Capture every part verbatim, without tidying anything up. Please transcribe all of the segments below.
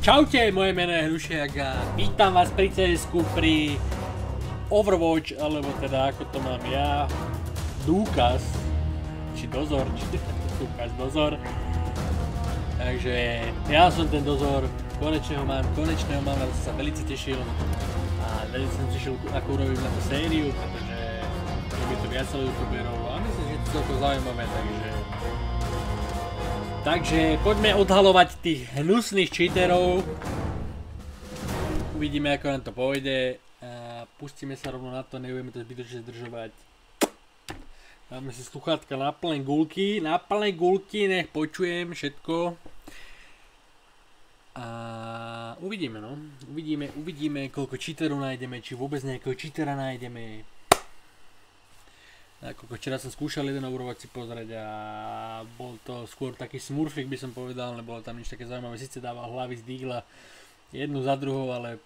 Čaute, moje meno je Hrušiak a vítam vás pri cé esku pri Overwatch, alebo teda ako to mám ja, Dúkaz, či dozor, či Dúkaz, dozor. Takže ja som ten dozor, konečne ho mám, konečne ho mám, ale som sa veľmi tešil a veľmi som tešil, ako urobím na to sériu, pretože robí to viacero youtuberov a myslím, že je to celkom zaujímavé, takže Takže poďme odhalovať tých hnusných cheaterov. Uvidíme, ako nám to pôjde. A pustíme sa rovno na to, nebudeme to zbytočne zdržovať. Dáme si sluchátka na plné gulky, na plné gulky, nech počujem všetko. A uvidíme, no. Uvidíme, uvidíme, koľko cheaterov nájdeme, či vôbec nejakého cheatera nájdeme. Ako včera som skúšal jeden Overwatch si pozrieť a bol to skôr taký smurfik, by som povedal, nebolo tam nič také zaujímavé, síce dával hlavy z dígla jednu za druhou, ale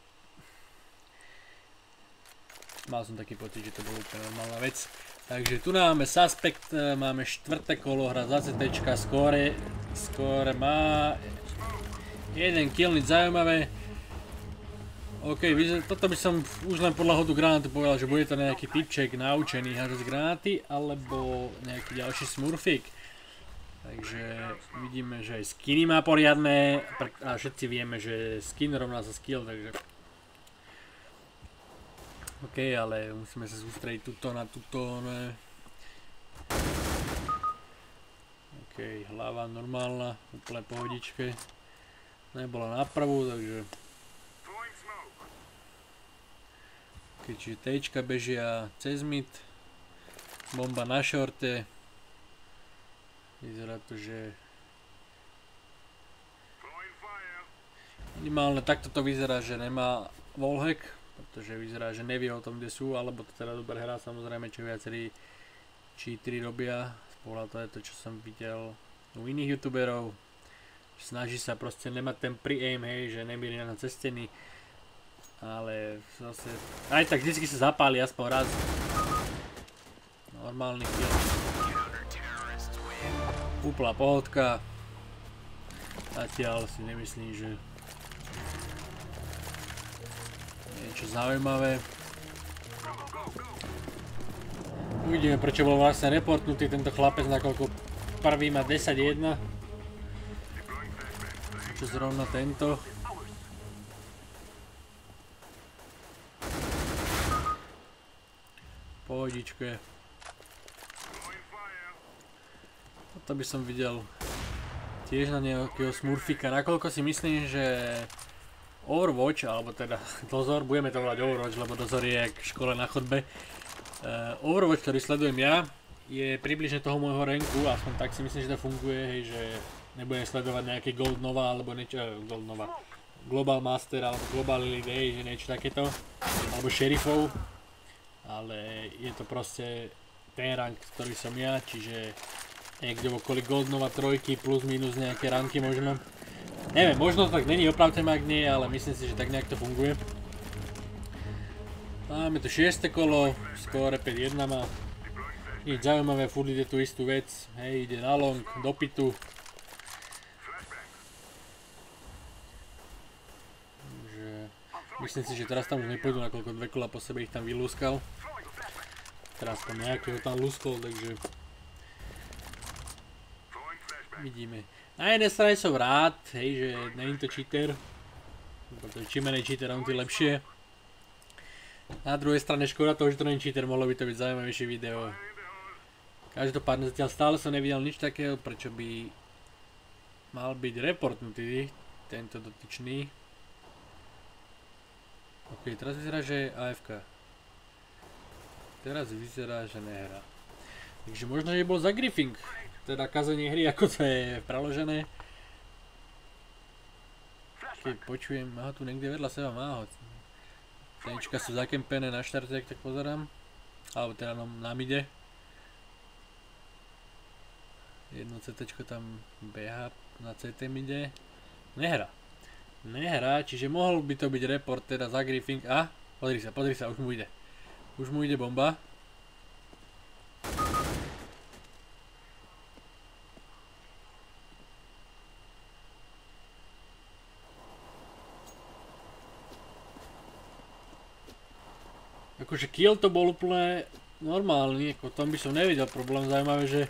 mal som taký pocit, že to bolo úplne normálna vec. Takže tu máme Suspect, máme štvrté kolo, hra za CTčka, skóre, skóre má jeden kill, nič zaujímavé. OK, toto by som už len podľa hodu granátu povedal, že bude to nejaký typček naučený hádzať granáty, alebo nejaký ďalší smurfik. Takže vidíme, že aj skiny má poriadne a všetci vieme, že skin rovná sa skill, takže OK, ale musíme sa sústrediť tuto na tuto, ne. OK, hlava normálna, úplne pohodičke. Nebola na pravú, takže OK, čiže Tčka bežia cez mid, bomba na šorte, vyzerá to, že minimálne takto to vyzerá, že nemá wallhack, pretože vyzerá, že nevie o tom, kde sú, alebo to teda dobre hrá, samozrejme, čo viacerí cheateri robia, spoľa to je to, čo som videl u iných youtuberov, snaží sa proste nemať ten pre-aim, hej, že nemíri na cesteny. Ale zase, aj tak vždycky sa zapáli aspoň raz. Normálny kill. Úplná pohodka. Zatiaľ si nemyslím, že niečo zaujímavé. Uvidíme, prečo bol vlastne reportnutý tento chlapec, nakoľko prvý má desať jedna. Čo zrovna tento. Pohodičke. Toto by som videl tiež na nejakého smurfika, nakoľko si myslím, že Overwatch, alebo teda dozor, budeme to volať Overwatch, lebo dozor je jak v škole na chodbe. Uh, Overwatch, ktorý sledujem ja, je približne toho môjho ranku, aspoň tak si myslím, že to funguje, hej, že nebudem sledovať nejaké Gold Nova, alebo niečo, eh, Gold Nova, Global Master, alebo Global Elite, hej, že niečo takéto, alebo Sheriffov. Ale je to proste ten rank, ktorý som ja, čiže niekde okolo Goldnova trojky plus minus nejaké ranky možno. Neviem, možno to tak není, opravte ma ak nie, ale myslím si, že tak nejak to funguje. Máme tu šieste kolo, skóre päť jedna má. Nič zaujímavé, furt ide tú istú vec, hej, ide na long, do pitu. Myslím si, že teraz tam už nepôjdu, nakoľko dve kola po sebe ich tam vylúskal. Teraz tam nejakého tam lúskol, takže vidíme. Na jednej strane som rád, hej, že není to cheater, pretože čím menej cheaterov, tým lepšie. Na druhej strane škoda toho, že to není cheater, mohlo by to byť zaujímavejšie video. Každopádne zatiaľ stále som nevidel nič takého, prečo by mal byť reportnutý tento dotyčný. OK, teraz vyzerá, že je á ef ká. Teraz vyzerá, že nehrá. Takže možno, že bol za griffing. Teda kazanie hry, ako to je preložené. Keď počujem, aha, tu niekde vedľa seba má ho. Tenička sú zakempené na štarte, ak tak pozerám. Alebo teda na mide. Jedno cé téčko tam beha na cé té mide. Nehrá. Nehrá, čiže mohol by to byť report teda za griffing. A, pozri sa, pozri sa, už mu ide. Už mu ide bomba. Akože kill to bol úplne normálny, ako tam by som nevidel problém, zaujímavé, že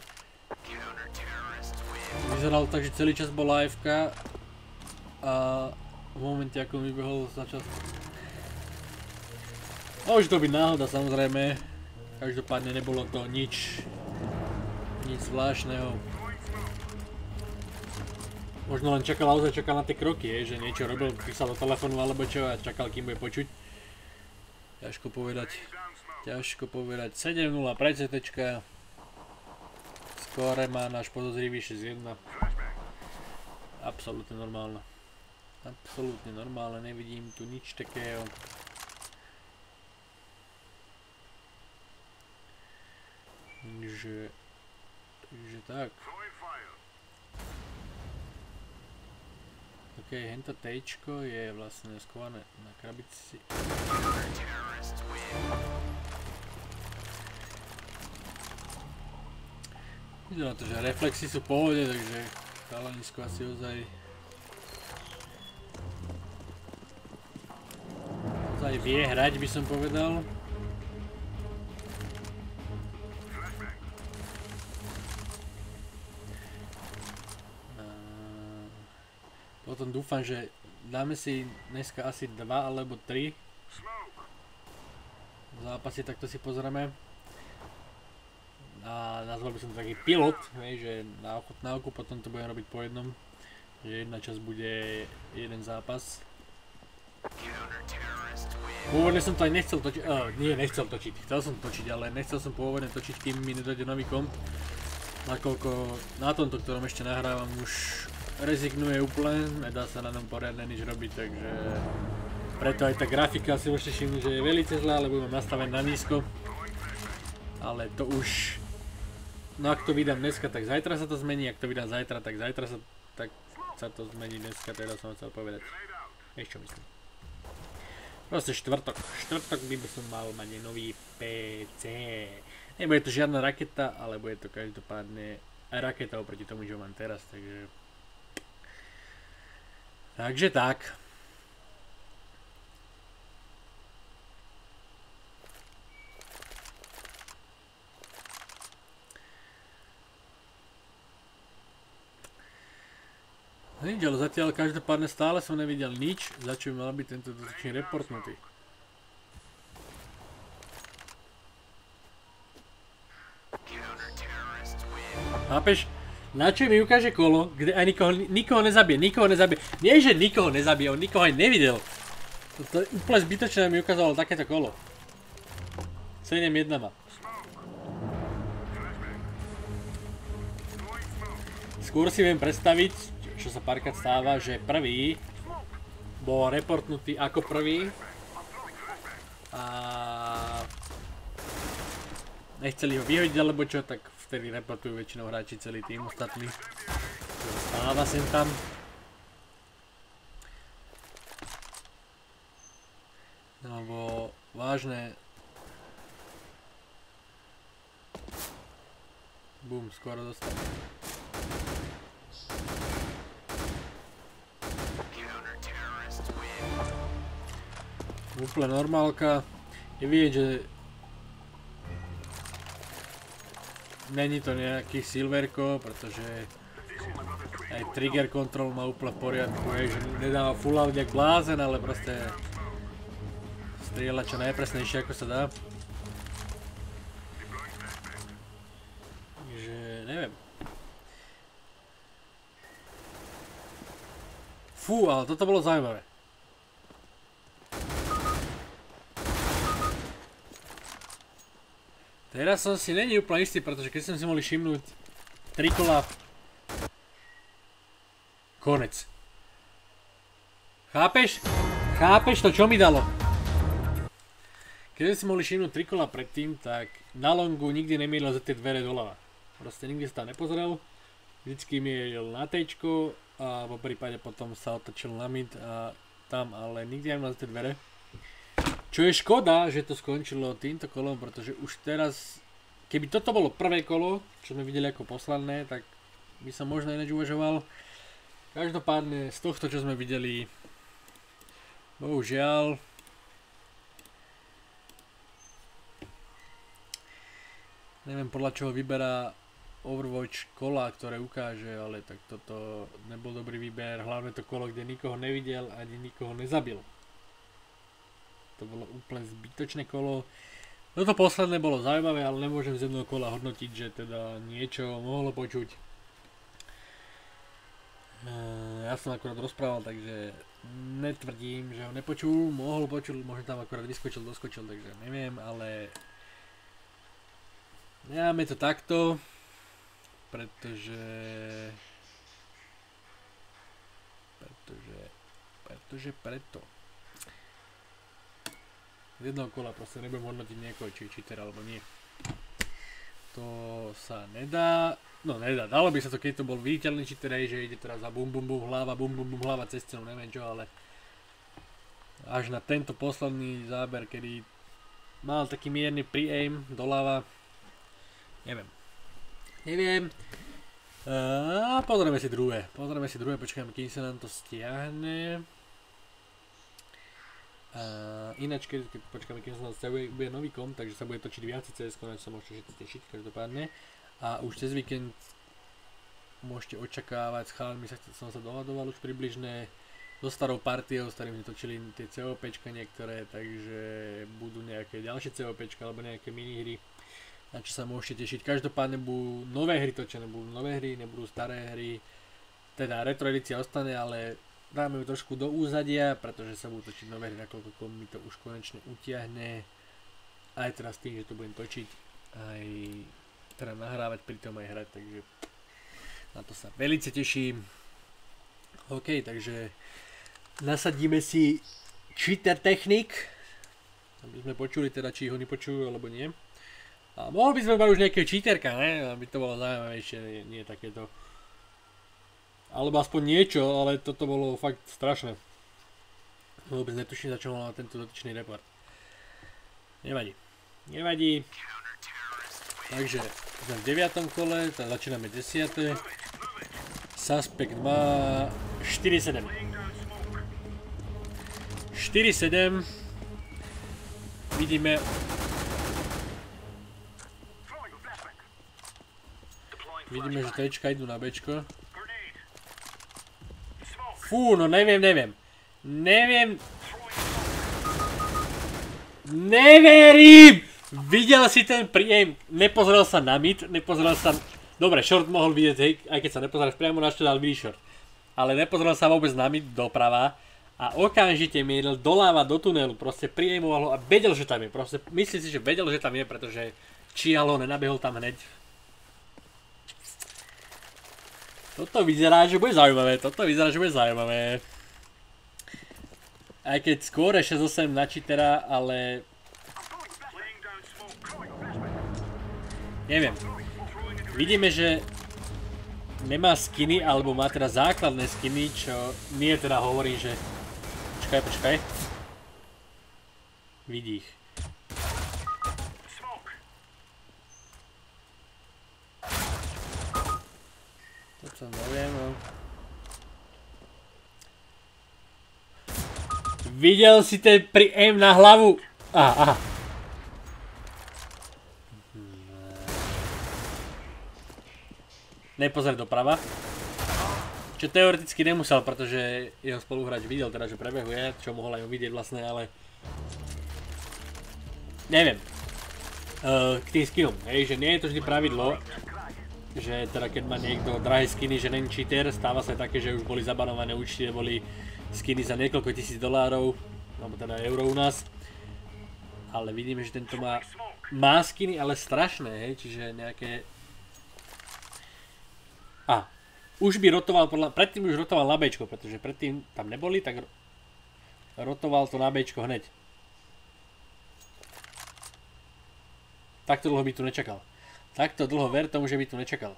vyzeral tak, že celý čas bol á ef ká a v momente ako mi vybehol začal... Môže to byť náhoda samozrejme, každopádne nebolo to nič, nič zvláštneho. Možno len čakal, naozaj čakal na tie kroky, je, že niečo robil, písal do telefónu alebo čo a čakal, kým bude počuť. Ťažko povedať, ťažko povedať. sedem nula pre cé téčka. Skóre má náš podozrivý šesť jedna. Absolútne normálne. Absolútne normálne, nevidím tu nič takého. Takže... Takže tak. Ok, hento téčko je vlastne skované na krabici. Vyzerá to, že reflexy sú v pohode, takže chalanisko asi ozaj ozaj vie hrať, by som povedal. Potom dúfam, že dáme si dneska asi dva alebo tri zápasy, takto si pozrieme. A nazval by som to taký pilot, že na oko, na oko potom to budem robiť po jednom. Že jedna časť bude jeden zápas. Pôvodne som to aj nechcel točiť, uh, nie nechcel točiť, chcel som točiť, ale nechcel som pôvodne točiť, kým mi nedojde nový komp. Nakoľko na tomto, ktorom ešte nahrávam, už rezignuje úplne, nedá sa na ňom poriadne nič robiť, takže preto aj tá grafika si môžete všimnúť, že je veľmi zlá, lebo mám nastavené na nízko. Ale to už, no ak to vydám dneska, tak zajtra sa to zmení, ak to vydám zajtra, tak zajtra sa, tak sa to zmení dneska, teda som chcel povedať. Vieš čo myslím. Proste štvrtok, štvrtok by som mal mať nový pé cé. Nebude to žiadna raketa, ale bude to každopádne raketa oproti tomu, čo mám teraz, takže... Takže tak. Nič, ale zatiaľ každopádne stále som nevidel nič, za čo by mal byť tento dotyčný reportnutý. Chápeš? Na čo mi ukáže kolo, kde aj nikoho, nikoho nezabije, nikoho nezabije. Nie, že nikoho nezabije, on nikoho aj nevidel. To je úplne zbytočné, mi ukázalo takéto kolo. sedem jedna má. Skôr si viem predstaviť, čo sa párkrát stáva, že prvý bol reportnutý ako prvý. A nechceli ho vyhodiť alebo čo, tak vtedy reportujú väčšinou hráči celý tým ostatný. Stáva sem tam. Lebo vážne. Bum, skoro dostal. Úplne normálka. Je vidieť, že není to nejaký silverko, pretože aj trigger control má úplne v poriadku, je, že nedáva full out jak blázen, ale proste strieľa čo najpresnejšie ako sa dá. Takže neviem. Fú, ale toto bolo zaujímavé. Teraz som si není úplne istý, pretože keď som si mohli všimnúť tri kola, konec. Chápeš? Chápeš to, čo mi dalo? Keď som si mohli všimnúť tri kola predtým, tak na longu nikdy nemiedlo za tie dvere doľava. Proste nikdy sa tam nepozrel, vždycky miel na téčko a po prípade potom sa otočil na mid a tam, ale nikdy nemiel za tie dvere. Čo je škoda, že to skončilo týmto kolom, pretože už teraz, keby toto bolo prvé kolo, čo sme videli ako posledné, tak by som možno ináč uvažoval. Každopádne z tohto, čo sme videli, bohužiaľ, Neviem podľa čoho vyberá Overwatch kola, ktoré ukáže, ale tak toto nebol dobrý výber, hlavne to kolo, kde nikoho nevidel ani nikoho nezabil. To bolo úplne zbytočné kolo. Toto posledné bolo zaujímavé, ale nemôžem z jedného kola hodnotiť, že teda niečo mohlo počuť. Ja som akurát rozprával, takže netvrdím, že ho nepočul, mohol počul, možno tam akurát vyskočil, doskočil, takže neviem, ale necháme to takto, pretože pretože pretože preto z jedného kola proste nebudem hodnotiť niekoho, či je cheater alebo nie. To sa nedá, no nedá, dalo by sa to, keď to bol viditeľný cheater, že ide teraz za bum bum bum hlava, bum bum bum hlava cez cenu, neviem čo, ale až na tento posledný záber, kedy mal taký mierny pre-aim doľava, neviem, neviem. A pozrieme si druhé, pozrieme si druhé, počkajme, kým sa nám to stiahne. Uh, ináč, keď, keď počkáme, keď sa nás bude nový komp, takže sa bude točiť viac cé es, konec sa môžete všetci tešiť, každopádne. A už cez víkend môžete očakávať, s chalami sa, som sa dohadoval už približne so starou partiou, s ktorými točili tie COPčka niektoré, takže budú nejaké ďalšie COPčka alebo nejaké minihry, na čo sa môžete tešiť. Každopádne budú nové hry točené, budú nové hry, nebudú staré hry, teda retro edícia ostane, ale dáme ju trošku do úzadia, pretože sa budú točiť nové hry, nakoľko mi to už konečne utiahne. Aj teraz tým, že to budem točiť, aj teda nahrávať, pri tom aj hrať, takže na to sa veľmi teším. OK, takže nasadíme si cheater technik, aby sme počuli teda, či ho nepočujú alebo nie. A mohol by sme mať už nejakého cheaterka, ne? Aby to bolo zaujímavejšie, nie, nie takéto. Alebo aspoň niečo, ale toto bolo fakt strašné. Vôbec netuším, za čo mal tento dotyčný report. Nevadí. Nevadí. Takže sme v deviatom kole, tak začíname desiate. Suspect má štyri sedem. štyri sedem. Vidíme. Vidíme, že Tčka idú na Bčko. Fú, no neviem, neviem. Neviem. Neverím! Videl si ten pre-aim, nepozrel sa na mid, nepozrel sa... Dobre, short mohol vidieť, hej, aj keď sa nepozeráš priamo na čo dal vidí short. Ale nepozrel sa vôbec na mid doprava a okamžite miedl doľava do tunelu, proste pre-aimoval ho a vedel, že tam je. Proste myslí si, že vedel, že tam je, pretože čialo nenabehol tam hneď. Toto vyzerá, že bude zaujímavé, toto vyzerá, že bude zaujímavé. Aj keď skôr je šesť osem na cheatera, ale... Neviem. Vidíme, že nemá skiny, alebo má teda základné skiny, čo nie teda hovorí, že... Počkaj, počkaj. Vidí ich. To sa neviem, no. Videl si ten pre-aim na hlavu? Aha, aha. Nepozeraj doprava. Čo teoreticky nemusel, pretože jeho spoluhráč videl teda, že prebehuje, čo mohol aj on vidieť vlastne, ale... Neviem. Uh, k tým skinom, hej, že nie je to vždy pravidlo, že teda keď má niekto drahé skiny, že není cheater, stáva sa také, že už boli zabanované účty, boli skiny za niekoľko tisíc dolárov, alebo teda eur u nás. Ale vidíme, že tento má, má skiny, ale strašné, hej, čiže nejaké... A, už by rotoval, podľa, predtým už rotoval na Bčko, pretože predtým tam neboli, tak rotoval to na Bčko hneď. Takto dlho by tu nečakal. Takto dlho ver tomu, že by tu nečakal.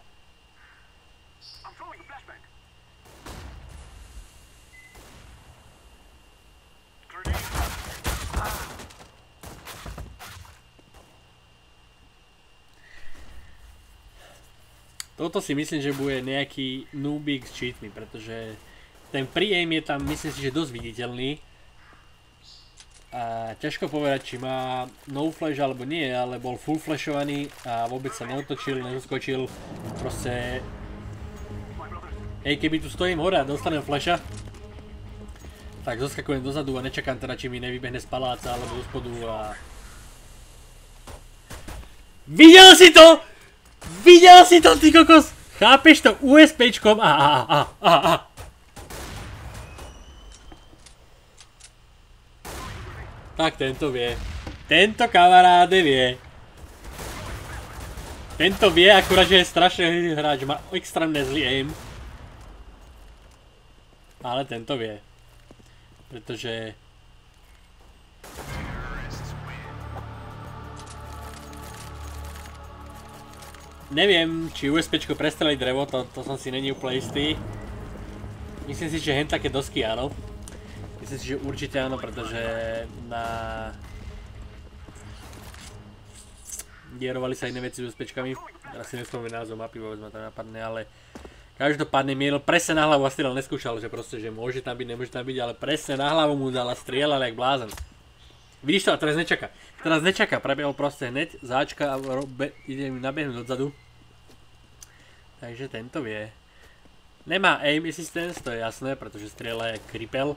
Toto si myslím, že bude nejaký noobík s cheatmi, pretože ten pre-aim je tam, myslím si, že dosť viditeľný. A ťažko povedať, či má no flash alebo nie, ale bol full flashovaný a vôbec sa neotočil, nezoskočil. Proste... Hej, keby tu stojím hore a dostanem flasha, tak zoskakujem dozadu a nečakám teda, či mi nevybehne z paláca alebo zo spodu a... Videl si to! Videl si to, ty kokos! Chápeš to USPčkom a a a a a. Tak tento vie. Tento kamaráde vie. Tento vie, akurát, že je strašne hráč, má extrémne zlý aim. Ale tento vie. Pretože... Neviem, či USPčko prestrelí drevo, to, to som si není úplne istý. Myslím si, že hen také dosky áno. Myslím si, že určite áno, pretože na... Dierovali sa iné veci s USPčkami. Teraz si nespomínam názov mapy, vôbec ma to napadne, ale... Každopádne mielil presne na hlavu a strieľal, neskúšal, že proste, že môže tam byť, nemôže tam byť, ale presne na hlavu mu dal a strieľal jak blázon. Vidíš to? A teraz nečaká. Teraz nečaká, prebiehol proste hneď, záčka a ide mi nabehnúť odzadu. Takže tento vie. Nemá aim assistance, to je jasné, pretože strieľa je kripel.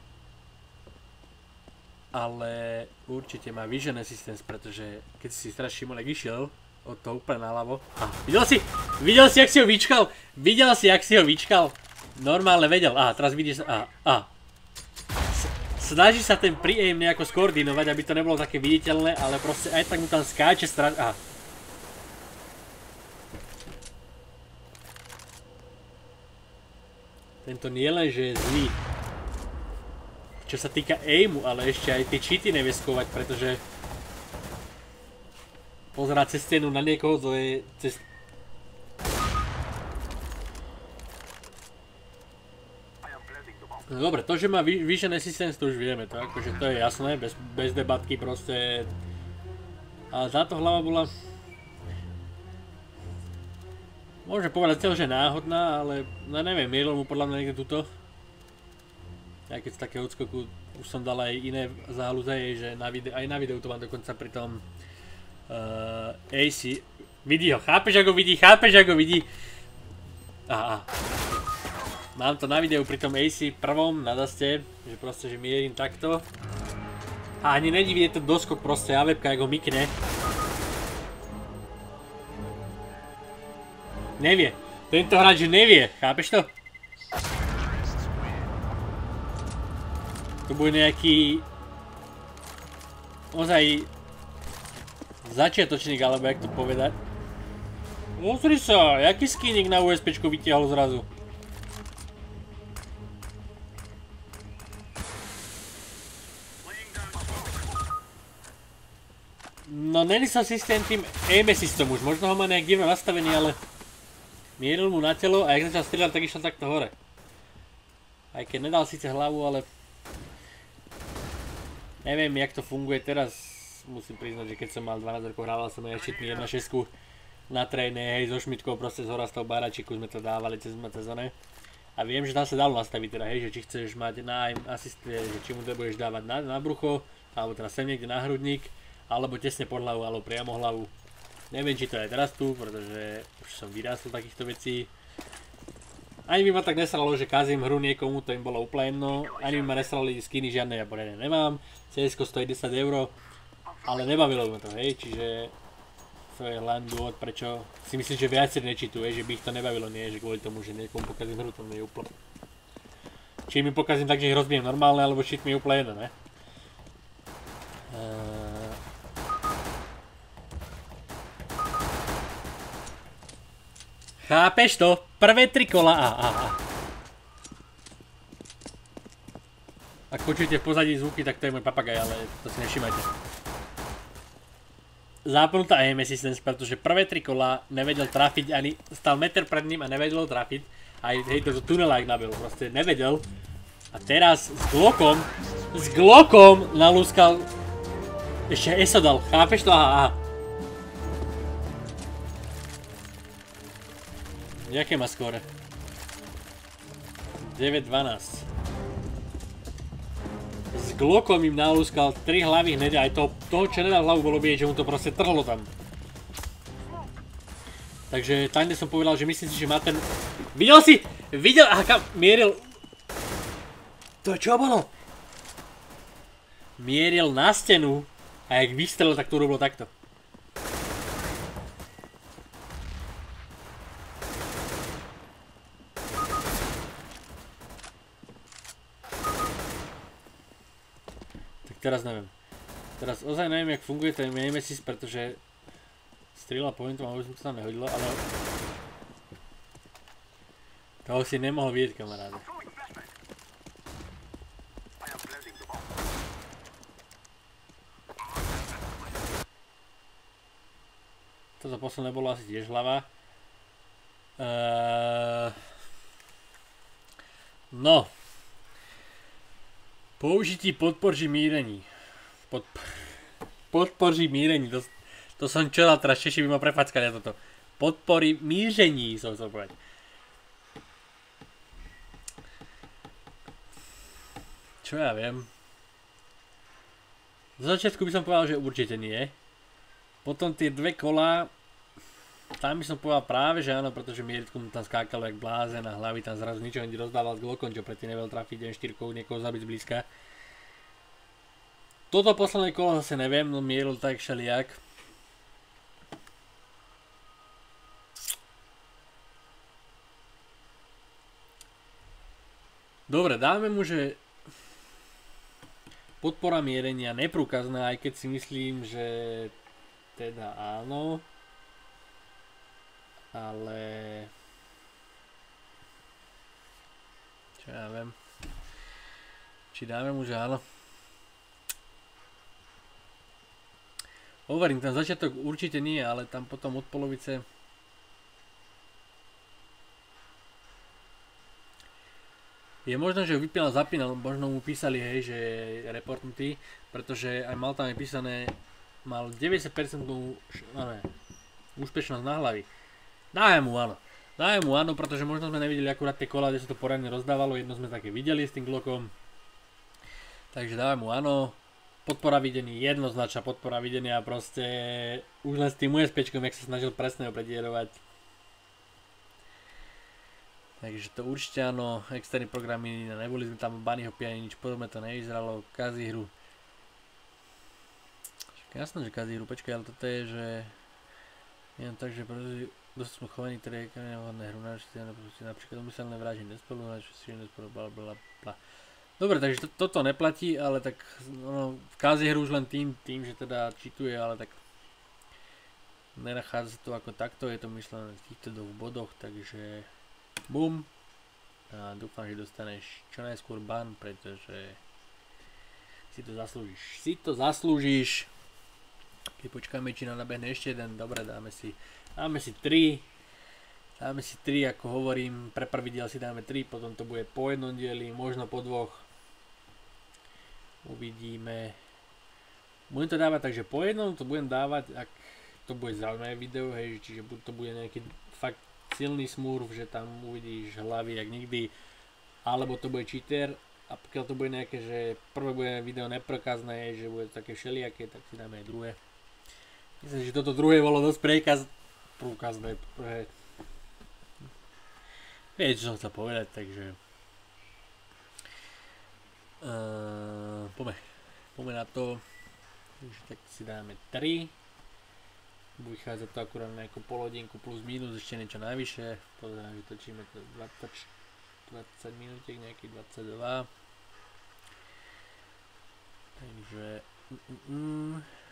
Ale určite má vision assistance, pretože keď si strašne všimol, jak išiel od toho úplne naľavo. Ah, videl si? Videl si, jak si ho vyčkal? Videl si, jak si ho vyčkal? Normálne vedel. Aha, teraz vidíš... Aha, aha. Snaží sa ten pre-aim nejako skoordinovať, aby to nebolo také viditeľné, ale proste aj tak mu tam skáče straš... Aha. Tento nie len, že je zlý. Čo sa týka aimu, ale ešte aj tie cheaty nevie skovať, pretože... Pozerá cez stenu na niekoho, to je cez... No dobre, to, že má vision assistance, to už vieme, to, akože to je jasné, bez, bez debatky proste. Ale táto hlava bola... Môžem povedať celo, že náhodná, ale no neviem, mieril mu podľa mňa niekde tuto. Ja keď z takého odskoku už som dal aj iné záhluze, že na videu, aj na videu to mám dokonca pri tom uh, á cé. Vidí ho, chápeš ako vidí, chápeš ako vidí. Aha. Mám to na videu pri tom á cé prvom na daste, že proste, že mierim takto. A ani není vidieť ten doskok proste a webka, ako mykne. Nevie. Tento hráč nevie, chápeš to? To bude nejaký... Ozaj... Začiatočník, alebo jak to povedať. Pozri sa, jaký skiník na USPčku vytiahol zrazu. No není som systém tým aim assistom už, možno ho má nejak divno nastavený, ale... Mieril mu na telo a jak začal strieľať, tak išiel takto hore. Aj keď nedal síce hlavu, ale... Neviem, jak to funguje teraz. Musím priznať, že keď som mal dvanásť rokov, hrával som aj ešte jedna šesť na tréne, hej, so Šmitkou, proste z hora z toho baračiku sme to dávali cez sezóne. A viem, že tam sa dalo nastaviť teda, hej, že či chceš mať na aim assist, že či mu to budeš dávať na, na brucho, alebo teda sem niekde na hrudník, alebo tesne pod hlavu, alebo priamo hlavu. Neviem, či to je teraz tu, pretože už som vyrástol takýchto vecí. Ani by ma tak nesralo, že kazím hru niekomu, to im bolo úplne jedno. Ani by ma nesrali skiny žiadne, ja bodene nemám. cé esko stojí desať eur, ale nebavilo ma to, hej, čiže... To je len dôvod, prečo si myslím, že viacerí nečitujú, že by ich to nebavilo, nie, že kvôli tomu, že niekomu pokazím hru, to mi je úplne... Či mi pokazím tak, že ich rozbijem normálne, alebo či mi je úplne jedno, ne? Uh... Chápeš to? Prvé tri kola a a a. Ak počujete v pozadí zvuky, tak to je môj papagaj, ale to si nevšimajte. Zapnutá aim assistance, pretože prvé tri kola nevedel trafiť ani, stal meter pred ním a nevedel trafiť. Aj hej, to tunela jak nabil, proste nevedel. A teraz s Glockom, s Glockom nalúskal, ešte eso dal, chápeš to? Aha, aha. Jaké má skóre? deväť dvanásť. S Glockom im nalúskal tri hlavy hneď, aj to, toho, čo nedal hlavu, bolo vidieť, že mu to proste trhlo tam. Takže tam, kde som povedal, že myslím si, že má ten... Videl si? Videl? Aha, kam? Mieril... To čo bolo? Mieril na stenu a jak vystrelil, tak to robilo takto. Teraz neviem. Teraz ozaj neviem, jak funguje ten Nemesis, pretože strieľa pointom, ale už som to tam nehodilo, ale... Toho si nemohol vidieť, kamaráde. Toto posledné bolo asi tiež hlava. Uh... No. Použití podporží mírení. Pod... Podporží mírení, to, to som čo dal teraz, Češi by ma prefackali na toto. Podpory míření, som chcel povedať. Čo ja viem. Z začiatku by som povedal, že určite nie. Potom tie dve kolá, tam by som povedal práve, že áno, pretože Mieritko mu tam skákalo jak blázen a hlavy tam zrazu ničo hindi rozdával s Glockom, čo predtým nevedel trafiť jeden štyrkou niekoho zabiť zblízka. Toto posledné kolo zase neviem, no mieril tak šeliak. Dobre, dáme mu, že podpora mierenia neprúkazná, aj keď si myslím, že teda áno. Ale... Čo ja viem. Či dáme mu, že áno. Hovorím, ten začiatok určite nie, ale tam potom od polovice... Je možno, že ho vypínal, zapínal, možno mu písali, hej, že je reportnutý, pretože aj mal tam aj písané, mal deväťdesiat percent úspešnosť na hlavy. Dáme mu áno. Dáme mu áno, pretože možno sme nevideli akurát tie kola, kde sa to poradne rozdávalo, jedno sme také videli s tým Glockom. Takže dáme mu áno. Podpora videní, jednoznačná podpora videnia, proste už len s tým USPčkom, jak sa snažil presne ho predierovať. Takže to určite áno, externé programy, neboli sme tam Bunnyho piani, nič podobné to nevyzeralo, kazí hru. Jasné, že kazí hru, počkaj, ale toto je, že... Jen tak, že dosť sme chovaní, ktoré je nevhodné hru, napríklad umyselné vraženie, nespolu, nespolu, bla bla bla. Dobre, takže to, toto neplatí, ale tak no, v kázi hru už len tým, tým, že teda čituje, ale tak nenachádza sa to ako takto, je to myslené v týchto dvoch bodoch, takže bum. A dúfam, že dostaneš čo najskôr ban, pretože si to zaslúžiš. Si to zaslúžiš. Keď počkáme, či nám nabehne ešte jeden, dobre, dáme si, dáme si tri. Dáme si tri, ako hovorím, pre prvý diel si dáme tri, potom to bude po jednom dieli, možno po dvoch. Uvidíme. Budem to dávať tak, že po jednom to budem dávať, ak to bude zaujímavé video, hej, čiže to bude nejaký fakt silný smurf, že tam uvidíš hlavy jak nikdy, alebo to bude cheater, a pokiaľ to bude nejaké, že prvé bude video neprokazné, že bude také všelijaké, tak si dáme aj druhé. Myslím, že toto druhé bolo dosť prekaz, prúkazné, prvé. Vieš, čo som chcel povedať, takže... Uh, poďme, poďme na to, takže tak si dáme tri. Vychádza to akurát na nejakú polhodinku plus minus, ešte niečo najvyššie. Pozerám, že točíme to dvadsať, dvadsať minútiek, nejaký dvadsaťdva. Takže... Mm, mm.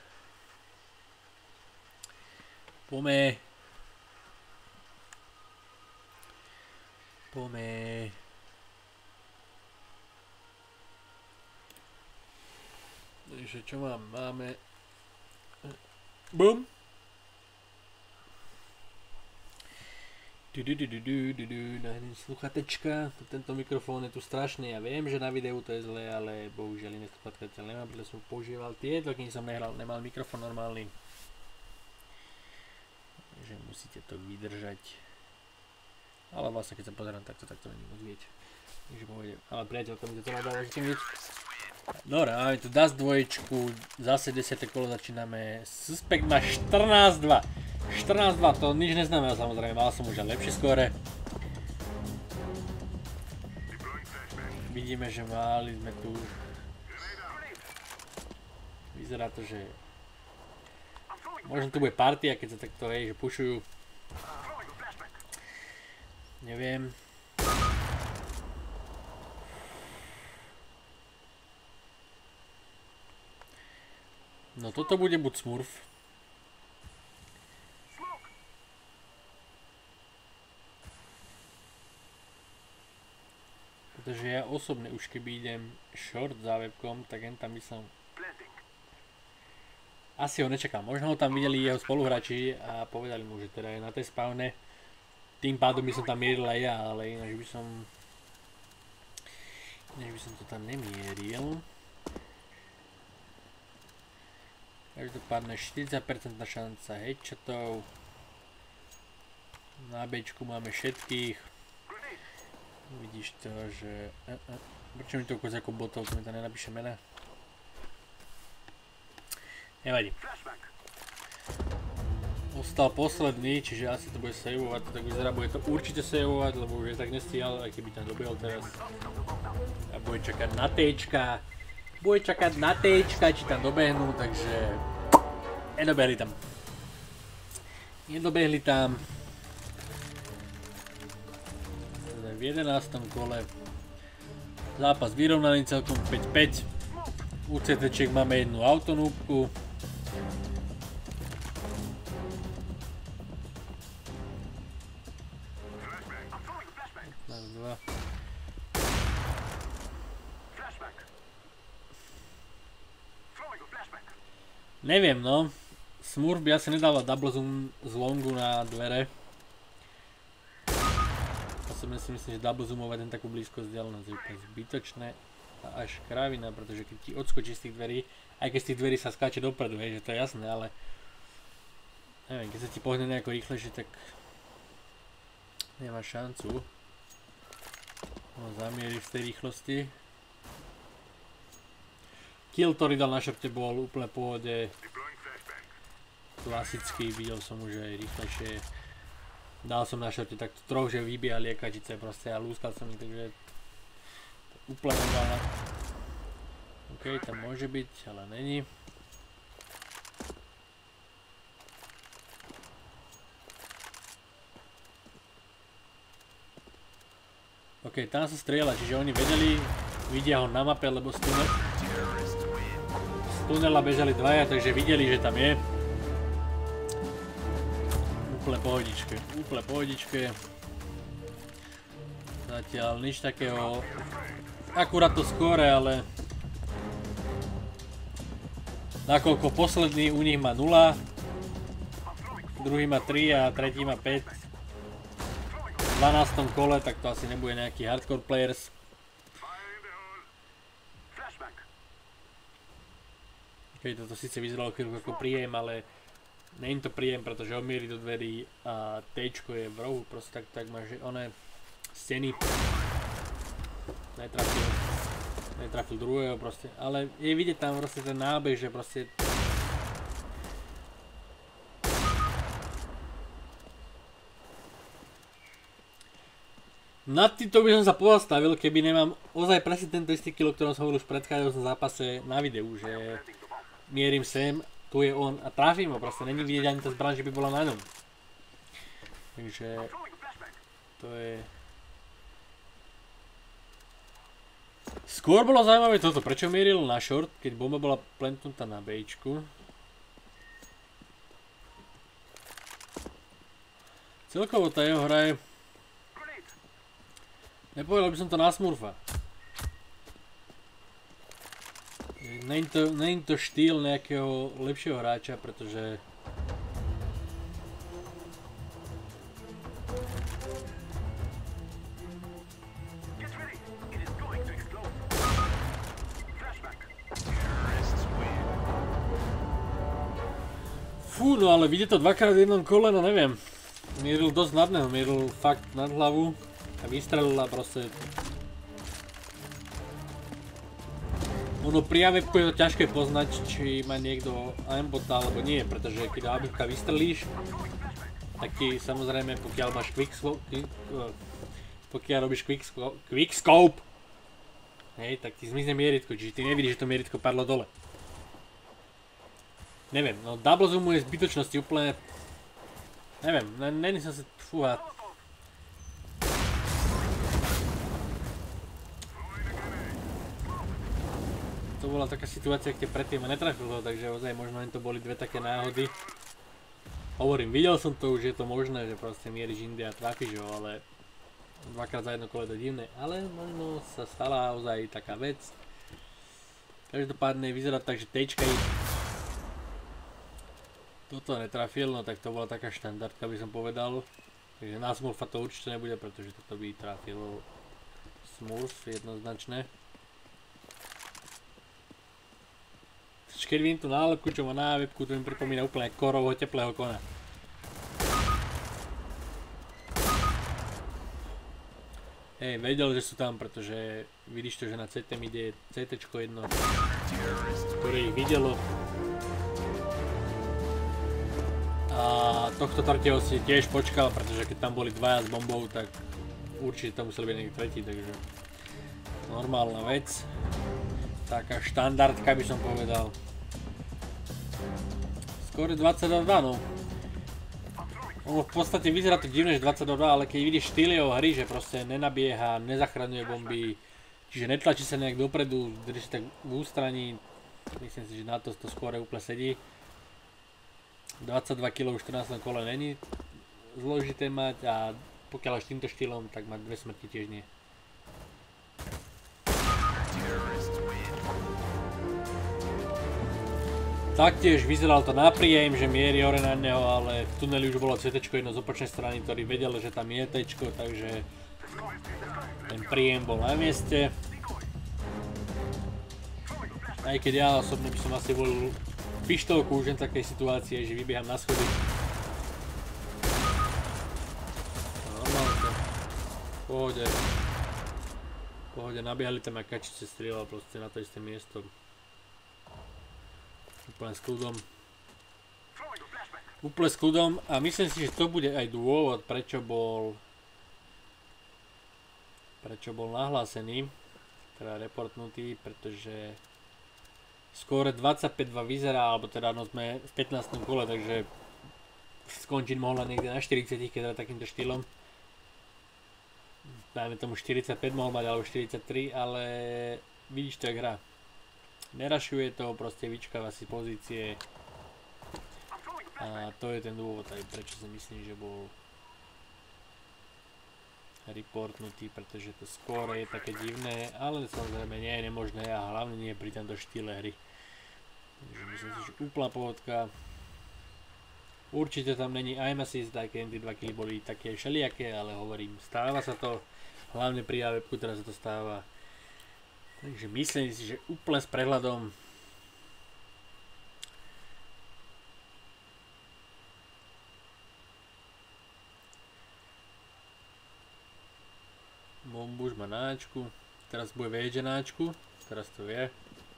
Poďme. Poďme. Takže čo mám? Máme... Bum! Du, du, du, du, du, du, du, nájdem sluchatečka, tento mikrofón je tu strašný, ja viem, že na videu to je zlé, ale bohužiaľ iné sluchatka nemám, pretože som používal tieto, kým som nehral, nemal mikrofón normálny. Takže musíte to vydržať. Ale vlastne keď sa pozerám takto, tak to není moc vieť. Takže pôjde, ale priateľka mi to nadáva, že tým vieť. Dobre, máme tu Dust dvoječku, zase desiate kolo začíname. Suspekt má štrnásť dva. štrnásť dva, to nič neznamená samozrejme, mal som už aj lepšie skóre. Vidíme, že mali sme tu... Vyzerá to, že... Možno tu bude partia, keď sa takto, hej, že pušujú. Neviem. No toto bude buď smurf. Pretože ja osobne už keby idem short závepkom, tak jen tam by som... Asi ho nečakal. Možno ho tam videli jeho spoluhráči a povedali mu, že teda je na tej spawne. Tým pádom by som tam mieril aj ja, ale ináč by som... Ináč by som to tam nemieril. Každopádne štyridsať percent šanca headshotov. Na Bčku máme všetkých. Vidíš to, že... Prečo mi to ukaz ako botov, to mi tam nenapíše mena? Nevadí. Ostal posledný, čiže asi to bude saveovať, to tak vyzerá, bude to určite saveovať, lebo už je tak nestíhal, aj keby tam dobehol teraz. A bude čakať na téčka. Bude čakať na téčka, či tam dobehnú, takže... Nedobehli tam. Nedobehli tam. V jedenástom kole. Zápas vyrovnaný celkom päť päť. U cé téčiek máme jednu autonúbku. Neviem no, Smurf by asi nedával double zoom z longu na dvere. Osobne si myslím, že double zoomovať len takú blízko vzdialenosť je úplne zbytočné a až kravina, pretože keď ti odskočí z tých dverí, aj keď z tých dverí sa skáče dopredu, hej, že to je jasné, ale neviem, keď sa ti pohne nejako rýchlejšie, tak nemá šancu ho zamieriť v tej rýchlosti. Kill, ktorý dal na šorte, bol úplne v pohode. Klasický, videl som už aj rýchlejšie. Dal som na šorte takto troch, že vybíja liekačice proste a lúskal som ich, takže úplne normálne. OK, tam môže byť, ale není. OK, tam sa strieľa, čiže oni vedeli, vidia ho na mape, lebo z tunela, z tunela bežali dvaja, takže videli, že tam je. Úplne pohodičke, úplne pohodičke. Zatiaľ nič takého, akurát to skóre, ale nakoľko posledný u nich má nula, druhý má tri a tretí má päť. V dvanástom kole, tak to asi nebude nejaký hardcore players. Keď toto síce vyzeralo chvíľu ako príjem, ale nie je to príjem, pretože omierí do dverí a téčko je v rohu, proste tak, tak má, že one steny. Netrafil, netrafil druhého proste, ale je vidieť tam proste ten nábeh, že proste nad týmto by som sa pozastavil, keby nemám ozaj presne tento istý kill, o ktorom som hovoril už v predchádzajúcom zápase na videu, že mierim sem, tu je on a trafím ho, proste není vidieť ani tá zbraň, že by bola na ňom. Takže to je... Skôr bolo zaujímavé toto, prečo mieril na short, keď bomba bola plentnutá na Bčku. Celkovo tá jeho hra je... Nepovedal by som to na Smurfa. Není to, není to štýl nejakého lepšieho hráča, pretože... Fú, no ale vidie to dvakrát v jednom kole, no neviem. Mieril dosť nad neho, mieril fakt nad hlavu. A vystrelila proste. Ono pri á vé je to ťažké poznať, či má niekto aimbota alebo nie, pretože keď á vé vystrelíš, tak ti samozrejme pokiaľ máš quickscope, pokiaľ robíš quickscope, hej, tak ti zmizne mieritko, čiže ty nevidíš, že to mieritko padlo dole. Neviem, no double zoomu je zbytočnosti úplne, neviem, není som sa, fúha. To bola taká situácia, kde predtým ma netrafilo, takže ozaj možno len to boli dve také náhody. Hovorím, videl som to, už je to možné, že proste mieríš inde a trafíš ho, ale dvakrát za jedno kolo je to divné, ale možno sa stala ozaj taká vec. Každopádne vyzerá tak, že tečka toto netrafil, no tak to bola taká štandardka, by som povedal. Takže na Smurfa to určite nebude, pretože toto by trafilo Smurf jednoznačne. Keď vidím tú nálepku, čo má na webku, to mi pripomína úplne korovho teplého kona. Hej, vedel, že sú tam, pretože vidíš to, že na cé té mi ide cé téčko jedno, ktoré ich videlo. A tohto tretieho si tiež počkal, pretože keď tam boli dvaja s bombou, tak určite to musel byť niekto tretí, takže normálna vec. Taká štandardka by som povedal. Skôr dvadsaťdva dva, no. Ono v podstate vyzerá to divné, že dvadsaťdva dva, ale keď vidíš štýl jeho hry, že proste nenabieha, nezachraňuje bomby, čiže netlačí sa nejak dopredu, drží sa tak v ústraní, myslím si, že na to to skôr úplne sedí. dvadsaťdva kilogramov v štrnástom kole není zložité mať a pokiaľ až týmto štýlom, tak mať dve smrti tiež nie. Taktiež vyzeral to na príjem, že mierí hore na neho, ale v tuneli už bolo cé téčko jedno z opačnej strany, ktorý vedel, že tam je téčko, takže ten príjem bol na mieste. Aj keď ja osobne by som asi volil pištolku už len v takej situácii, že vybieham na schody. Normálne to. V pohode. V pohode, nabiehali tam aj kačice, strieľal proste na to isté miesto. Úplne s kľudom. Úplne s kľudom a myslím si, že to bude aj dôvod, prečo bol prečo bol nahlásený, teda reportnutý, pretože skóre dvadsaťpäť dva vyzerá, alebo teda no sme v pätnástom kole, takže skončiť mohla niekde na štyridsať, keď teda takýmto štýlom. Dajme tomu štyridsaťpäť mohol mať, alebo štyridsaťtri, ale vidíš to, jak hrá. Nerašuje to, proste vyčkáva si pozície a to je ten dôvod aj prečo si myslím, že bol reportnutý, pretože to skóre je také divné, ale samozrejme nie je nemožné a hlavne nie pri tomto štýle hry. Takže myslím si, že úplná pohodka. Určite tam není aim assist, aj keď tie dva killy boli také všelijaké, ale hovorím, stáva sa to, hlavne pri á vé pku teraz sa to stáva. Takže myslím si, že úplne s prehľadom bombu už má na áčku, teraz bude vedieť, že na áčku, teraz to vie.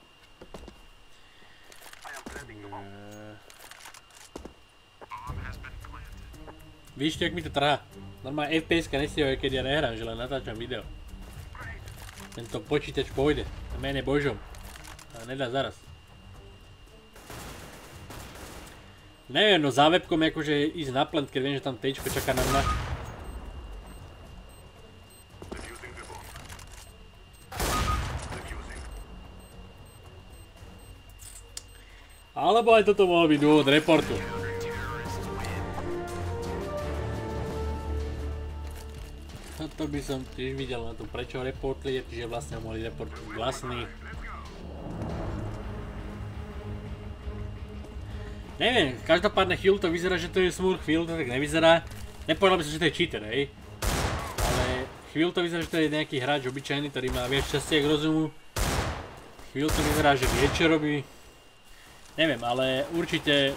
Víš, jak mi to trhá? Normálne ef pé eska nestiahuje, keď ja nehrám, že len natáčam video. Tento počítač pôjde, na mene Božom, ale nedá zaraz. Neviem, no za webkom akože ísť na plant, keď viem, že tam téčko čaká na mňa. Alebo aj toto mohol byť dôvod reportu. Toto by som tiež videl na to, prečo reportli, že vlastne mohli reportovať vlastný. Neviem, každopádne chvíľu to vyzerá, že to je Smurf, chvíľu to tak nevyzerá. Nepovedal by som, že to je cheater, hej. Ale chvíľu to vyzerá, že to je nejaký hráč obyčajný, ktorý má viac šťastia k rozumu. Chvíľu to vyzerá, že vie, čo robí. Neviem, ale určite...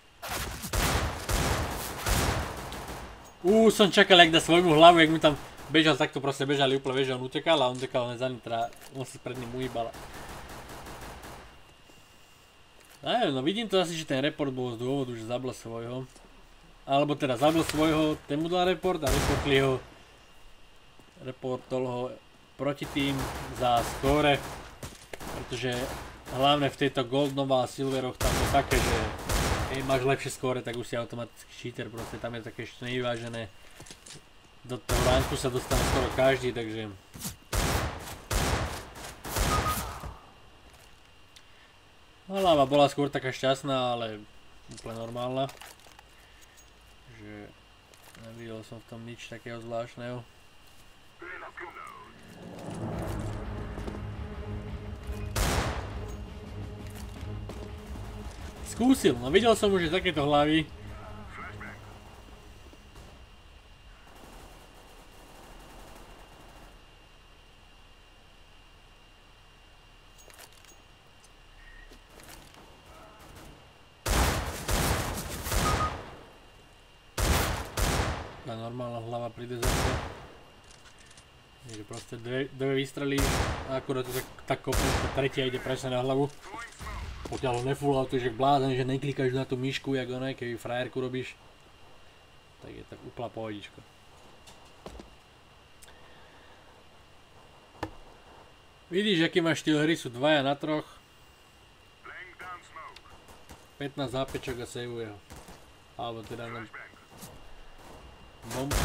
Uuu, som čakal, jak dá svojmu hlavu, jak mu tam bežal takto, proste bežali úplne, vieš, že on utekal a on utekal len za ním, teda on sa pred ním uhýbal. Neviem, no vidím to asi, že ten report bol z dôvodu, že zabil svojho. Alebo teda zabil svojho, ten mu dal report a reportli ho. Reportol ho proti tým za skóre. Pretože hlavne v tejto Goldnova a Silveroch tam je také, že keď máš lepšie skóre, tak už si automaticky cheater, proste tam je také ešte nevyvážené. Do toho ránku sa dostane skoro každý, takže... Hlava bola skôr taká šťastná, ale úplne normálna. Že nevidel som v tom nič takého zvláštneho. Skúsil, no videl som už takéto hlavy. Normálna hlava pri dezerte. Takže proste dve, dve výstrelí a akurát to tak, tak kopneš, tá tretia ide presne na hlavu. Pokiaľ ho nefullautuješ jak blázen, že neklikáš na tú myšku, jak ono, keby frajerku robíš, tak je tak úplná pohodička. Vidíš, aký máš štýl hry, sú dvaja na troch. pätnásť zápečok a saveuje ho. Alebo teda na... Bomb.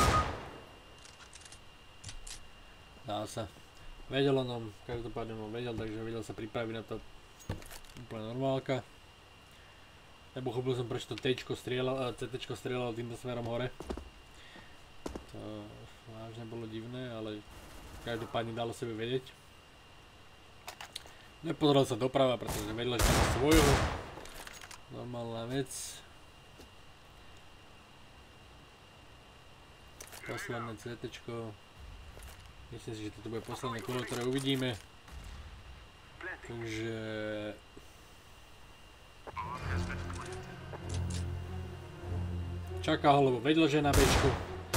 Dá sa. Vedel o nom, každopádne on vedel, takže vedel sa pripraviť na to úplne normálka. Nepochopil som, prečo to T-čko strieľal, C-čko strieľal týmto smerom hore. To vážne bolo divné, ale každopádne dalo sebe vedieť. Nepozeral sa doprava, pretože vedel, že tam má svojho. Normálna vec. Posledné CTčko. Myslím si, že toto bude posledné kolo, ktoré uvidíme. Takže... Čaká ho, lebo vedel, že na Bčku.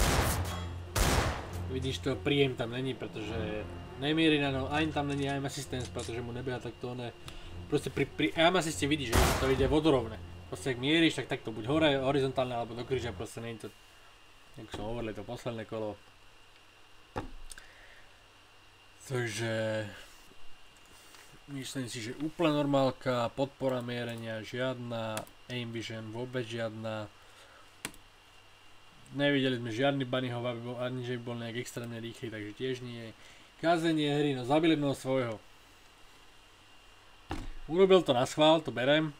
Vidíš to, príjem tam není, pretože nemierí na no, ani tam není aim assistance, pretože mu nebeha takto oné. Proste pri, pri aim assiste vidíš, že to ide vodorovne. Proste ak mieríš, tak takto buď hore, horizontálne, alebo do kríža, proste není to... Jak som hovoril, to posledné kolo. Takže... Myslím si, že úplne normálka, podpora mierenia, žiadna aim vision, vôbec žiadna. Nevideli sme žiadny bunnyhov, aby bol, ani že by bol nejak extrémne rýchly, takže tiež nie. Kazenie hry, no zabili jednoho svojho. Urobil to na schvál, to berem.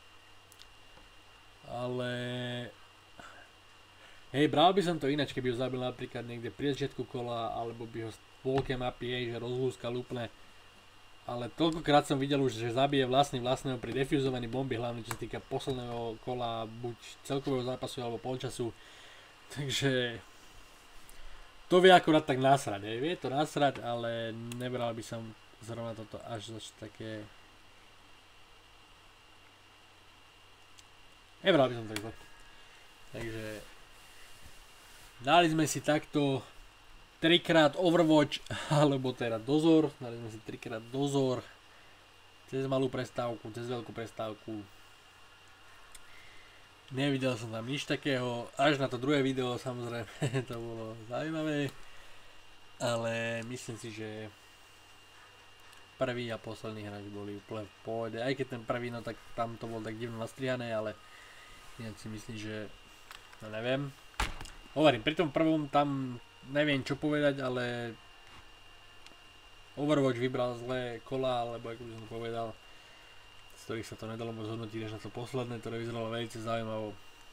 Ale... Hej, bral by som to ináč, keby ho zabil napríklad niekde pri začiatku kola, alebo by ho v polke mapy, hej, že rozlúskal úplne. Ale toľkokrát som videl už, že zabije vlastný vlastného pri defuzovaní bomby, hlavne čo sa týka posledného kola, buď celkového zápasu alebo polčasu. Takže... To vie akurát tak nasrať, hej, vie to nasrať, ale nebral by som zrovna toto až zač také... Nebral by som takto. Takže... Dali sme si takto trikrát Overwatch, alebo teda dozor, dali sme si trikrát dozor, cez malú prestávku, cez veľkú prestávku. Nevidel som tam nič takého, až na to druhé video samozrejme, to bolo zaujímavé, ale myslím si, že prvý a posledný hráč boli úplne v pohode, aj keď ten prvý, no tak tam to bolo tak divno nastrihané, ale ináč si myslím, že, no neviem. Hovorím, pri tom prvom tam neviem čo povedať, ale Overwatch vybral zlé kola, alebo ako by som to povedal, z ktorých sa to nedalo moc hodnotiť, až na to posledné, ktoré vyzeralo veľmi zaujímavo.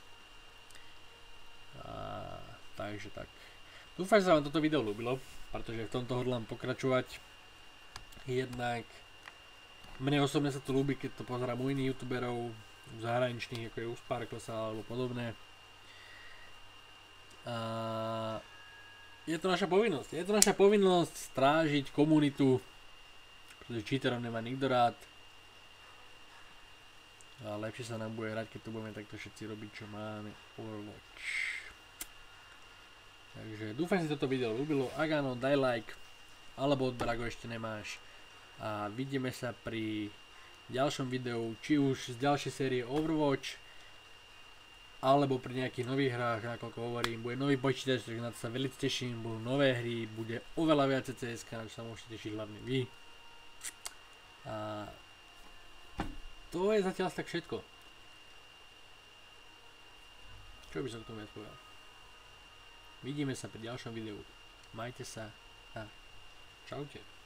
A, takže tak. Dúfam, že sa vám toto video ľúbilo, pretože v tomto hodlám pokračovať. Jednak mne osobne sa to ľúbi, keď to pozerám u iných youtuberov, zahraničných, ako je u Sparklesa alebo podobné. A je to naša povinnosť, je to naša povinnosť strážiť komunitu, pretože cheaterov nemá nikto rád. A lepšie sa nám bude hrať, keď to budeme takto všetci robiť, čo máme. Overwatch. Takže dúfam, že si toto video ľúbilo. Ak áno, daj like, alebo odber, ak ho ešte nemáš. A vidíme sa pri ďalšom videu, či už z ďalšej série Overwatch, alebo pri nejakých nových hrách, nakoľko hovorím, bude nový počítač, takže na to sa veľmi teším, budú nové hry, bude oveľa viac cé es ká, na čo sa môžete tešiť hlavne vy. A to je zatiaľ tak všetko. Čo by som k tomu viac povedal? Vidíme sa pri ďalšom videu. Majte sa a čaute.